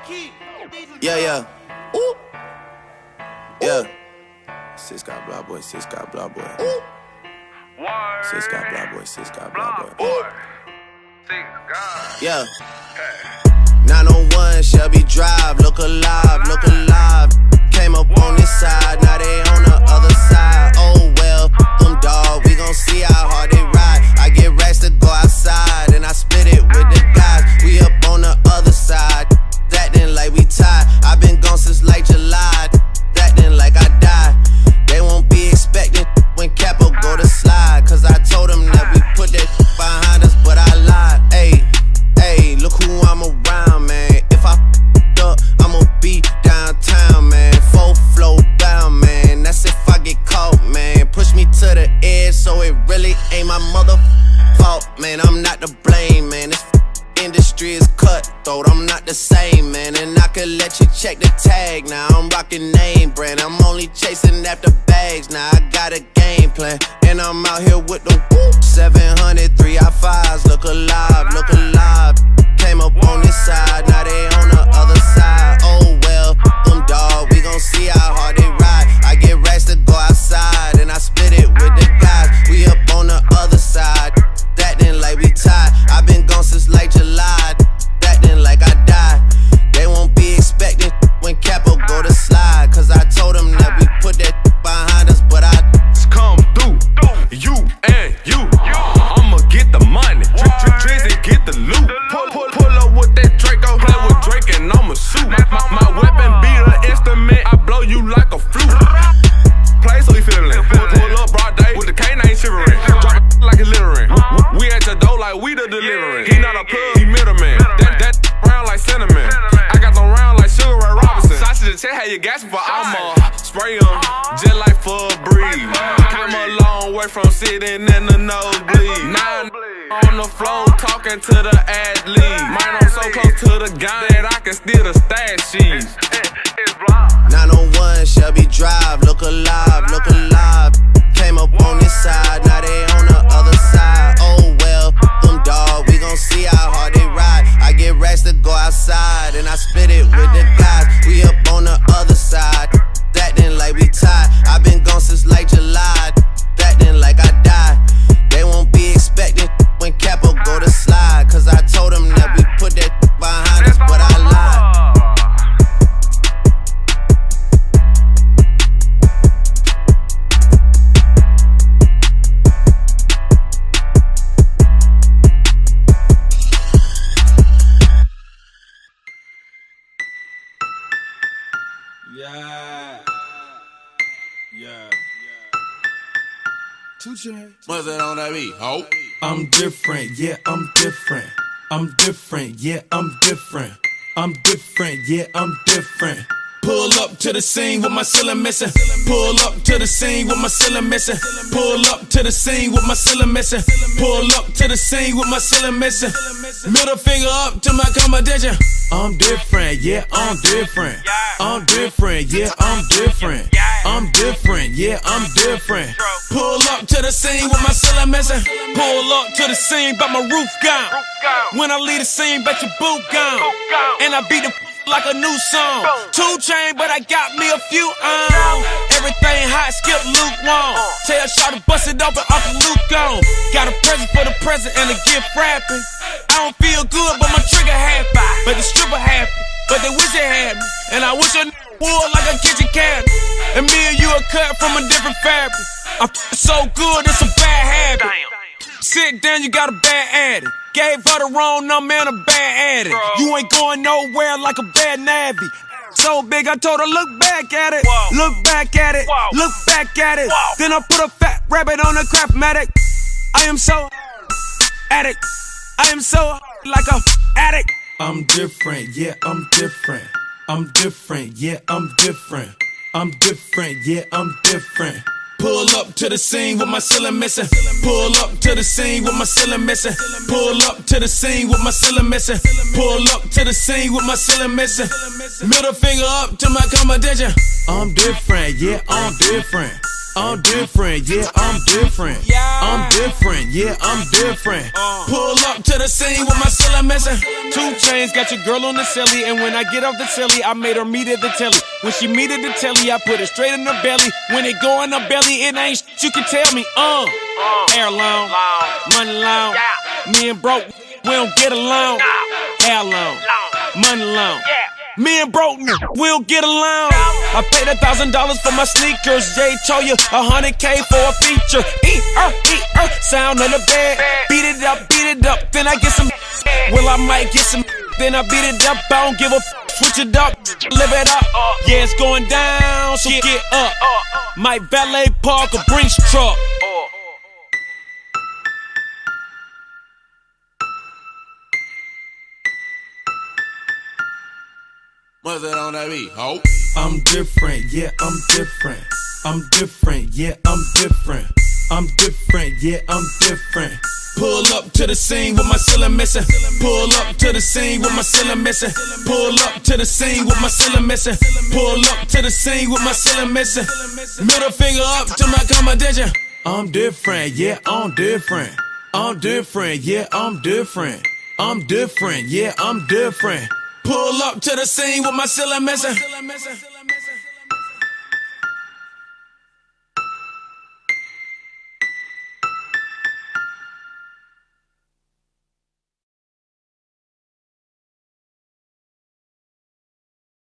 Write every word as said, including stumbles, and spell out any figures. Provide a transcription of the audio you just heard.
Yeah, yeah. Ooh. Yeah. Sis got blah boy, sis got blah boy. Ooh. Sis got blah boy, sis got blah boy. Ooh. Yeah. nine oh one Shelby Drive, look alive, look alive. Came up on this side, now they on the other side. Oh well, them dog, we gon' see how hard they ride. I get racks to go outside, and I split it with the guys. We up on the other side, acting like we tied. I been gone since like July, acting like I died. They won't be expecting when Capo go to slide, cause I told them that we put that behind us, but I lied. Ayy, ayy, look who I'm around, man. If I f***ed up, I'ma be downtown, man. Full flow down, man. That's if I get caught, man. Push me to the edge, so it really ain't my mother fault, man. I'm not to blame, man. This industry is cutthroat, I'm not the same, man. And I could let you check the tag now. I'm rocking name brand, I'm only chasing after bags now. I got a game plan, and I'm out here with them seven hundred three I fives. Look alive, look alive. Came up on this side, now they on the other side. Oh well, them dog, we gon' see how hard they ride. I get racks to go outside, and I split it with the guys. We up on the other side, acting like we tied. I been gone since like July, acting like I died. They won't be expecting when Capo go to slide, cause I told them that we put that behind us, but I come through, you and you. I'ma get the money, Drizzy get the loot. Pull, pull, pull up with that Draco, play with Drake and I'ma shoot. My, my, my weapon be the instrument, I blow you like a flute. Play so he feelin', pull, pull up broad day with the canine shivering. Drop it like it's littering. We at your door like we the delivering. He not a plug, he middleman. That that round like cinnamon. I got them round like Sugar Ray Robinson. Sausage and check how you gasping for I'ma spray em just like for a breeze. Came a long way from sitting in the nosebleed. Nine on the floor talking to the athlete. Mine I'm so close to the gun that I can steal the stash sheets. nine oh one Shelby Drive, look alive, look alive. Came up on this side, now they on the other side. Oh well, them dog, we gon' see how hard they ride. I get racks to go outside, and I split it with the guys. We up on the other side, acting like we tied. I been gone since like July, acting like I died. They won't be expecting when Capo go to slide, cause I told them that we put that behind us, but I lied. Yeah, yeah, two chains. What's that on that beat? Oh, I'm different, yeah, I'm different. I'm different, yeah, I'm different. I'm different, yeah, I'm different. Pull up to the scene with my ceiling missing. Pull up to the scene with my ceiling missing. Pull up to the scene with my ceiling missing. Pull up to the scene with my ceiling missing. Middle finger up to my competition. I'm different, yeah, I'm different. I'm different, yeah, I'm different. I'm different, yeah, I'm different. Pull up to the scene with my ceiling missing. Pull up to the scene, but my roof gone. When I leave the scene, bet your boot gone. And I beat the like a new song. Two chain, but I got me a few on. Everything hot, skip lukewarm. Tell Shawty bust it open off the Luke on. Got a present for the present and a gift wrapping. I don't feel good, but my trigger happy. But the stripper happy, but they wish they had me. And I wish I would like a kitchen cabinet. And me and you are cut from a different fabric. I'm so good, it's a bad habit. Sit down, you got a bad addict. Gave her the wrong number and a bad addict. You ain't going nowhere like a bad nabby. So big, I told her, look back at it. Whoa. Look back at it. Whoa. Look back at it. Whoa. Then I put a fat rabbit on a Craftmatic. I am so addict. I am so like a addict. I'm different, yeah, I'm different. I'm different, yeah, I'm different. I'm different, yeah, I'm different. Pull up to the scene with my ceiling missing. Pull up to the scene with my ceiling missing. Pull up to the scene with my ceiling missing. Pull up to the scene with my ceiling missing. Middle finger up to my competition. I'm different, yeah, I'm different. I'm different, yeah, I'm different. I'm different, yeah, I'm different. Pull up to the scene with my cellar missing. Two chains, got your girl on the celly, and when I get off the telly, I made her meet at the telly. When she meet at the telly, I put it straight in her belly. When it go in her belly, it ain't shit you can tell me. Uh, hair long, money long. Me and broke, we don't get along. Hair long, money long. Me and broke, we don't get along. I paid a thousand dollars for my sneakers. Jay told you a hundred K for a feature. Eat, er, eat, er, sound on the bed. Beat it up, beat it up, then I get some. Well, I might get some, then I beat it up. I don't give a f. Switch it up, live it up. Yeah, it's going down, so get up. Might valet park a Brinks truck. What's that on that beat, ho? I'm different, yeah, I'm different. I'm different, yeah, I'm different. I'm different, yeah, I'm different. Pull up to the scene with my ceiling missing. Pull up to the scene with my ceiling missing. Pull up to the scene with my ceiling missing. Pull up to the scene with my ceiling missing. Middle finger up to my competition. I'm different, yeah, I'm different. I'm different, yeah, I'm different. I'm different, yeah, I'm different. Pull up to the scene with my ceiling missing.